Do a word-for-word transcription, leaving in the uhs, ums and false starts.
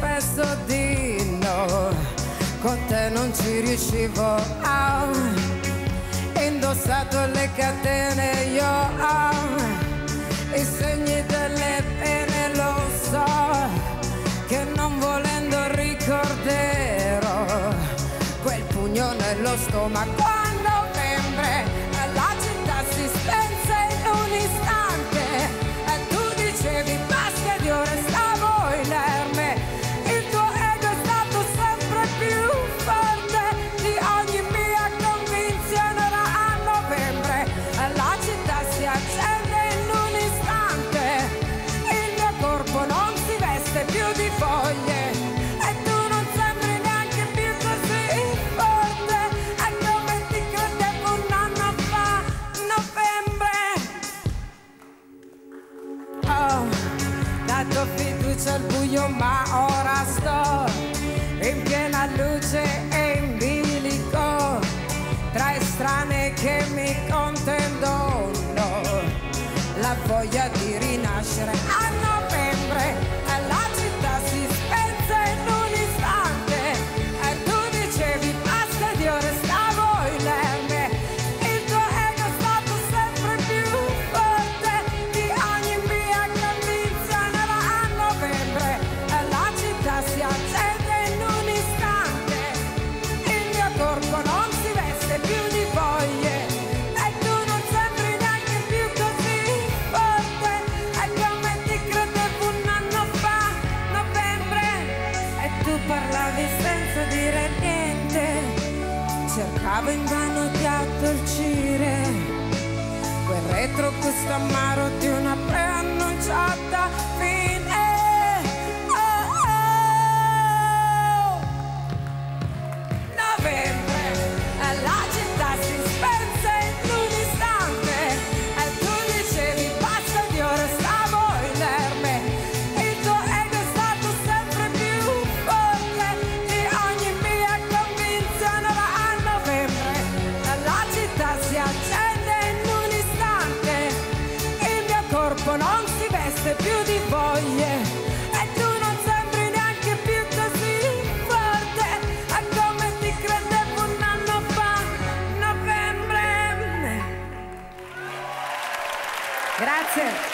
spesso di no, con te non ci riuscivo. Ah, indossato le catene, io ho i segni delle pene, lo so che non volendo ricorderò quel pugno nello stomaco. A novembre la città si spense in un istante e tu dicevi basta, ed io restavo inerme. Il tuo ego è stato sempre più forte di ogni mia convinzione. Ora a novembre la città si accende in un istante, il mio corpo non si veste più di foglie e tu non sembri neanche più così forte. È come ti credevo un anno fa, novembre. Oh, dato fiducia al buio, ma ora sto in piena luce e in bilico tra estranei che mi contendono la voglia di rinascere. A novembre la città si spense in un istante e tu dicevi basta, ed io restavo inerme. Il tuo ego è stato sempre più forte di ogni mia convinzione. Ora a novembre la città si accende in un istante, il mio corpo non si veste più di voglie e tu non sembri neanche più così forte. È come ti credevo un anno fa, novembre. E tu parlavi senza dire niente, cercavo invano di addolcire quel retrogusto amaro di una preannunciata fine. Oh, oh. Novembre, la città si spense in un istante e tu dicevi basta, ed io restavo inerme. Il tuo ego è stato sempre più forte di ogni mia convinzione. Ora a novembre la città si accende in un istante, il mio corpo non si veste più di voglie e tu non sembri neanche più così forte. È come ti credevo un anno fa, novembre. Grazie.